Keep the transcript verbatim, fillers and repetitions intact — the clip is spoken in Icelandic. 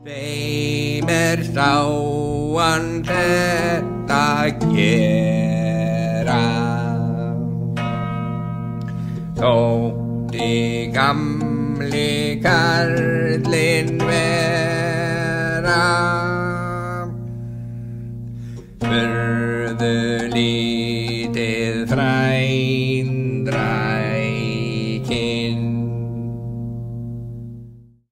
Hvem er sáan þetta gera? Þótti gamli karlinn vera, spurðu lítið frænd